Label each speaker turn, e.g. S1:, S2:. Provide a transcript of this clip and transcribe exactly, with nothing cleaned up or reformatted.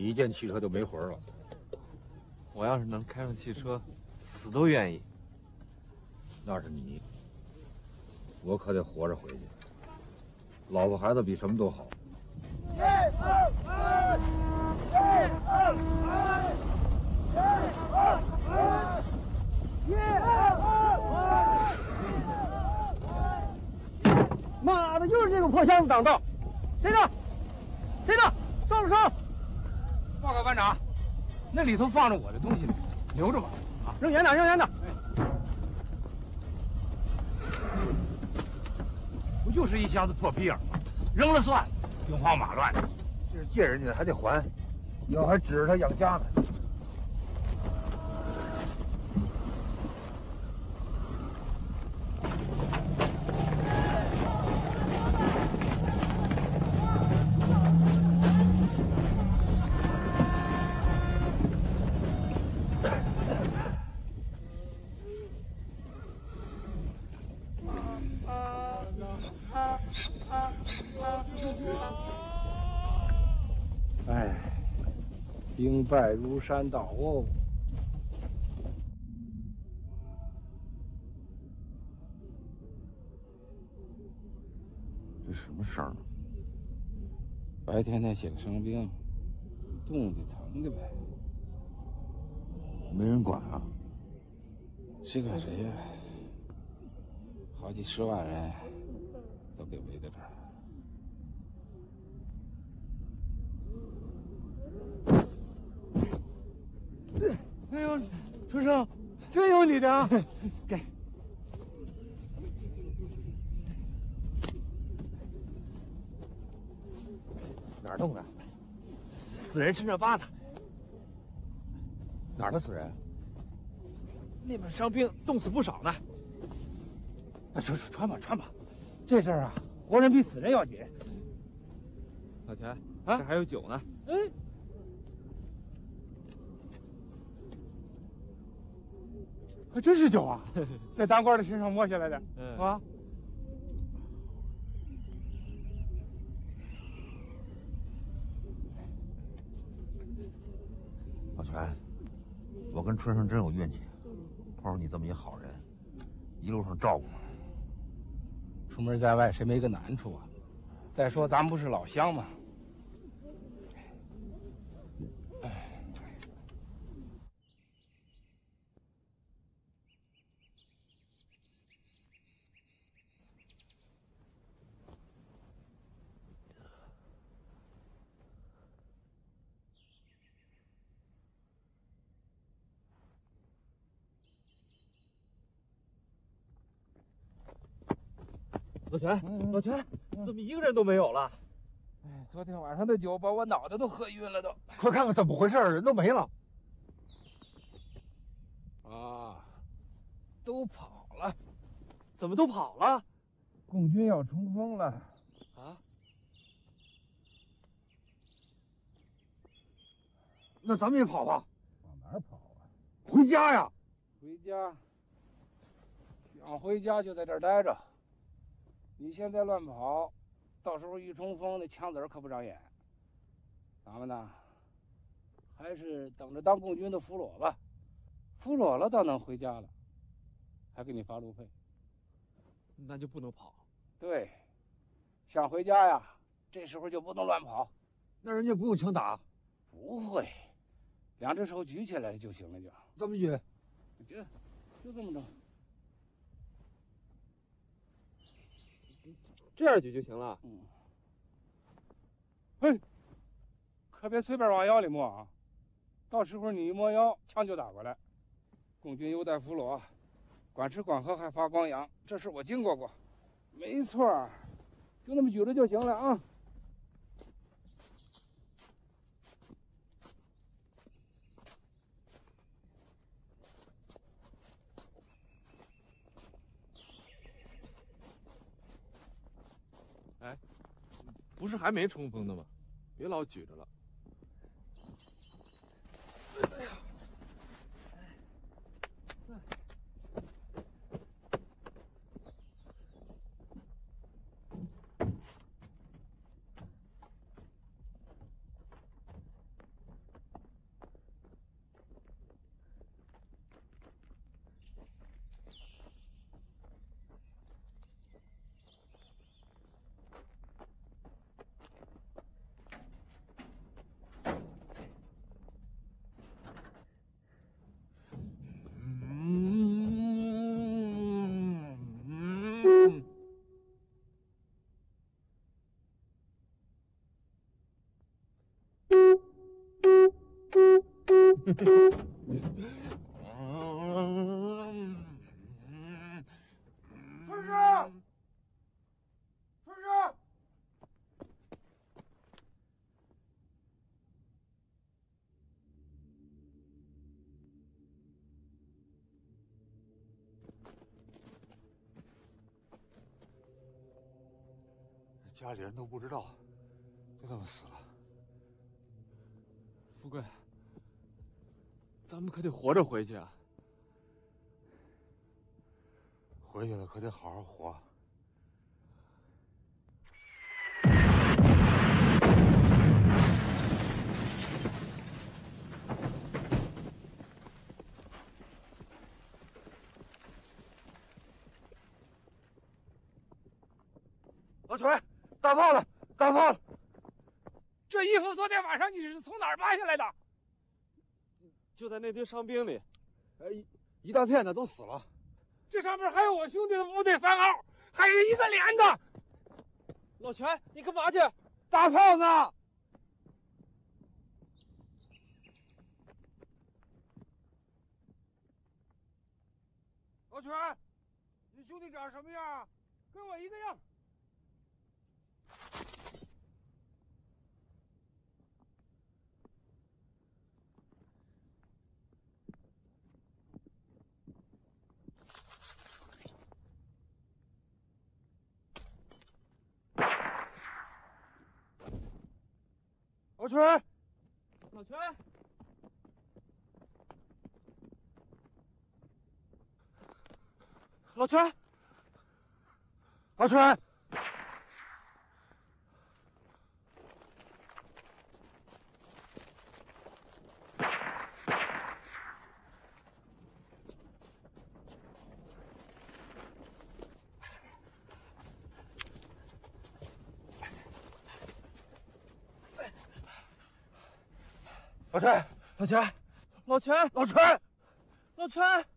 S1: 一见汽车就没魂了。
S2: 我要是能开上汽车，死都愿意。
S1: 那是你，我可得活着回去。老婆孩子比什么都好。一二三，一二三，一二三，一二三。妈的，又是这个破箱子挡道！谁的？谁的？收了收了！
S3: 报告班长，那里头放着我的东西呢，留着吧。
S1: 啊，扔远点，扔远点。
S3: 不就是一箱子破皮影吗？扔了算，兵荒马乱的。
S1: 这是借人家的，还得还，以后还指着他养家呢。
S3: 哎，兵败如山倒哦。
S1: 这什么声儿？
S3: 白天他写个伤兵，冻的疼的呗。
S1: 没人管啊？
S3: 谁管谁呀？好几十万人都给围在这儿。
S2: 哎呦，春生，真有你的啊！
S3: 给。
S1: 哪儿冻的？
S2: 死人身上扒的。
S1: 哪儿的死人？
S2: 那边伤兵冻死不少呢。
S3: 那穿穿吧穿吧，这事儿啊，活人比死人要紧。
S2: 老钱，啊，这还有酒呢。
S3: 哎。还真是酒啊，在当官的身上摸下来的，嗯、啊！
S1: 老全，我跟春生真有运气，碰上你这么一好人，一路上照顾我。
S3: 出门在外，谁没个难处啊？再说咱们不是老乡吗？
S2: 老全，老全，怎么一个人都没有了？
S3: 哎，昨天晚上的酒把我脑袋都喝晕了都。
S1: 快看看怎么回事，人都没了。
S3: 啊，都跑了。
S2: 怎么都跑了？
S3: 共军要冲锋了。
S2: 啊？
S1: 那咱们也跑吧。
S3: 往哪儿跑啊？
S1: 回家呀。
S3: 回家。想回家就在这儿待着。你现在乱跑，到时候一冲锋，那枪子可不长眼。咱们呢，还是等着当共军的俘虏吧。俘虏了倒能回家了，还给你发路费。
S2: 那就不能跑。
S3: 对，想回家呀，这时候就不能乱跑。
S1: 那人家不用枪打？
S3: 不会，两只手举起来就行了就。
S1: 怎么举？
S3: 就就这么着。
S2: 这样举就行了。
S3: 嗯。嘿，可别随便往腰里摸啊！到时候你一摸腰，枪就打过来。共军优待俘虏，管吃管喝还发光洋，这事我经过过。没错，就那么举着就行了啊。
S2: 哎，不是还没冲锋呢吗？别老举着了。哎呀！
S3: 春生，春生。
S4: 家里人都不知道，就这么死了。
S2: 富贵，咱们可得活着回去啊！
S4: 回去了可得好好活。
S3: 老锤，大炮了，大炮了！这衣服昨天晚上你是从哪儿扒下来的？
S2: 就在那堆伤兵里，
S4: 哎，一一大片的都死了。
S3: 这上面还有我兄弟的部队番号，还有一个连的。
S2: 老全，你干嘛去？
S3: 大炮呢？老全，你兄弟长什么样？跟我一个样。老全，
S2: 老全，老全，
S3: 老全，老全，
S2: 老全，老全，
S3: 老全，
S2: 老全。